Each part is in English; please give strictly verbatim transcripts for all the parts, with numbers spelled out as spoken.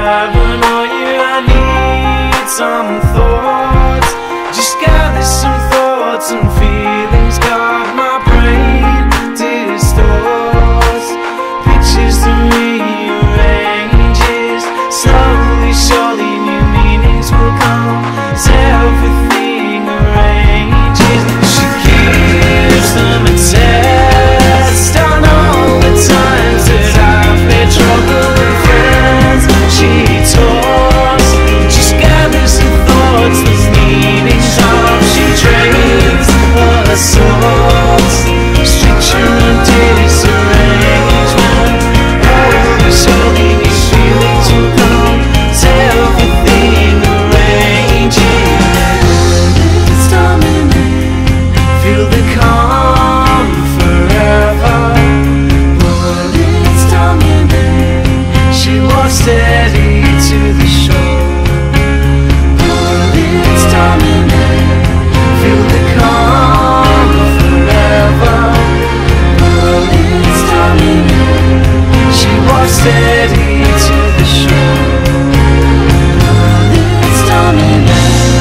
haven't all you, I need some thoughts. Just gather some thoughts and feelings, got my brain distorts. Pictures to rearranges, slowly, surely new meanings will come as everything arranges. She gives them a test on all the times that I've made trouble with friends. She talks, just gathers some thoughts, the meanings of she drains her source. Structure and disarrangement, holy, surely new feelings will come as everything arranges. Bullitts Dominæ, feel the calm forever. Bullitts Dominæ, she walks steady to the shore. Bullitts Dominæ, feel the calm forever. Bullitts Dominæ, she walks steady to the shore. Bullitts Dominæ.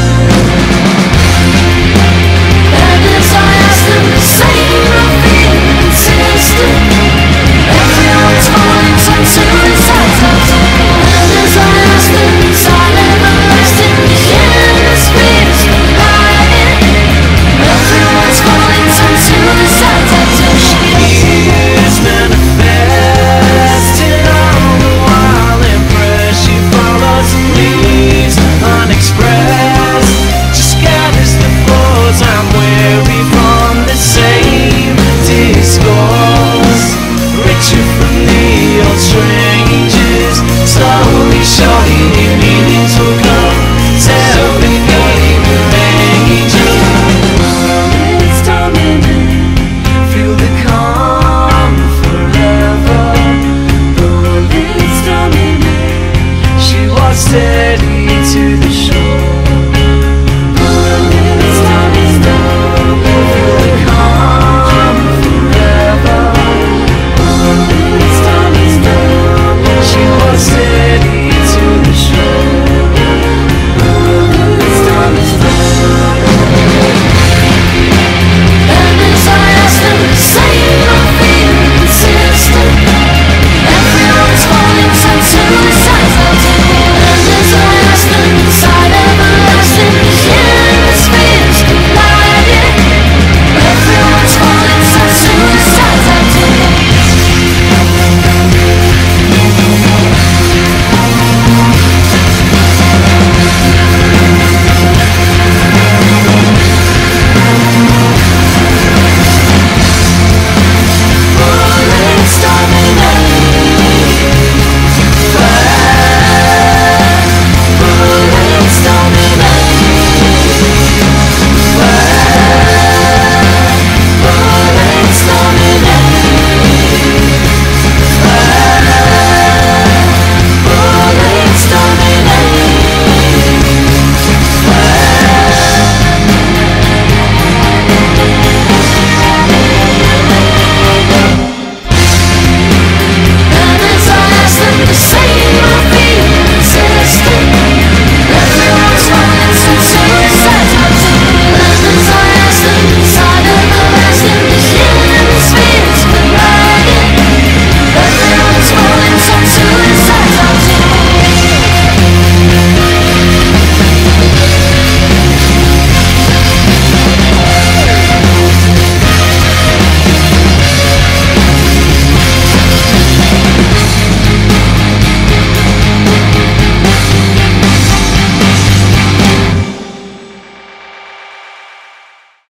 And as I ask them the same, I feel insistent. Everyone's falling to the sides of the and as I ask them, silent and lasting, the hemispheres colliding. Everyone's falling to the sides of the she is manifesting all the while impressed. She follows and leaves unexpressed. Just gathers the thoughts, I'm weary from the same discourse. Richer from the old strangers, slowly, surely new meanings will come as everything arranges. Bullitts Dominæ, feel the calm forever. Bullitts Dominæ, she walks steady